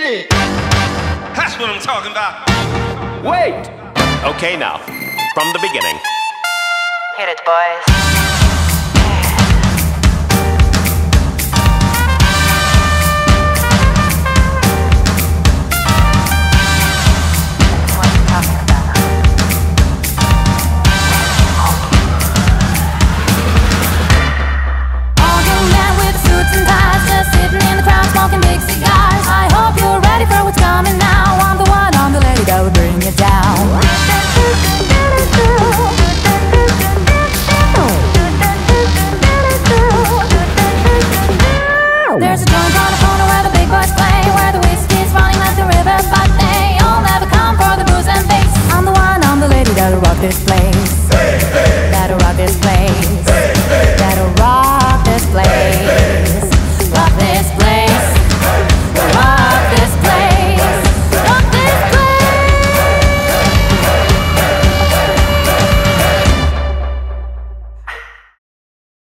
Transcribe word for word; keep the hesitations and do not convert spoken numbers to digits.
it. That's what I'm talking about. Wait. Okay, now, from the beginning. Hit it, boys. There's a joint on the corner where the big boys play, where the whiskey's running like the river, but they all never come for the booze and bass. I'm the one, I'm the lady that'll rock this place, hey, hey. That'll rock this place.